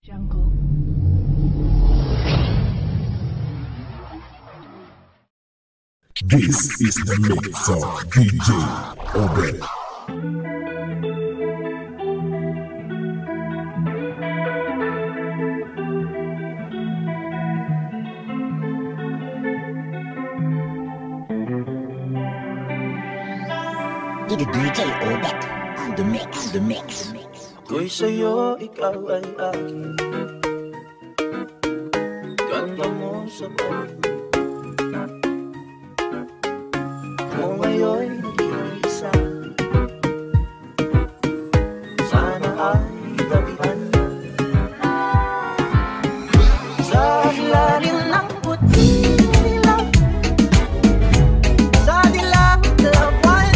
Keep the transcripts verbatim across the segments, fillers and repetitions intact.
Jungle. This is the mix of D J Obed. D J Obed on the mix, the mix. Ako'y sa'yo, ikaw ay akin. Ganda mo sa buhay. Kung ngayon'y nag-iisa, sana ay tabihan sa ilalim ng puting ilaw, sa dilaw na buwan.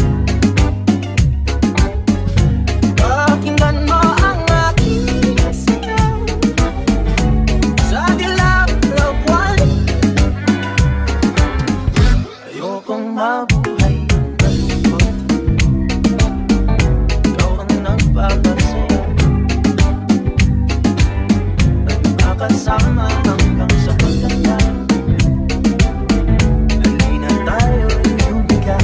Pakinggan mo ang aking sigaw, sa dilaw na buwan. Ayokong mabuhay malungkot, ikaw ang nagpapasaya, nagpapasama hanggang sa pagtanda. Halina tayo'y lumikha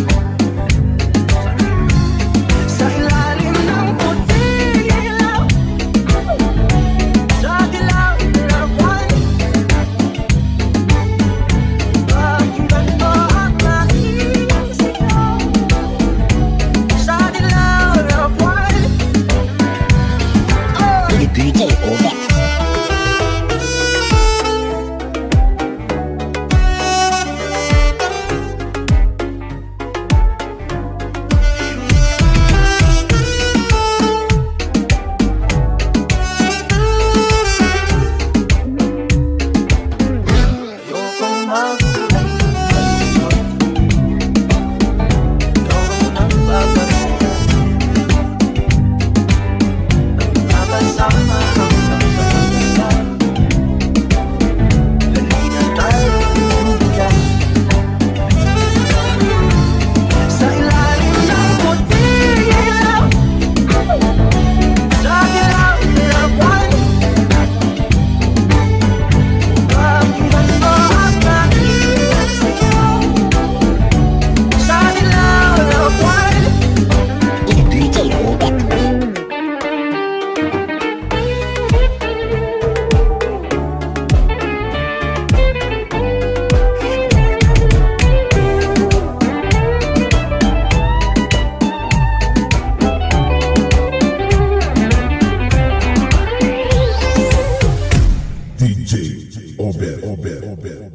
sa ilalim ng puting ilaw, sa dilaw na buwan. Pakinggan mo ang aking sigaw, sa dilaw na buwan. D J Obed. Ayokong mabuhay malungkot, ikaw ang nagpapasaya, nagpapasama hanggang sa pagtanda. Halina tayo'y lumikha sa ilalim ng puting ilaw, sa dilaw na buwan. Pakinggan mo ang aking sigaw, sa dilaw na buwan. D J Obed. D J Obed, Obed, Obed.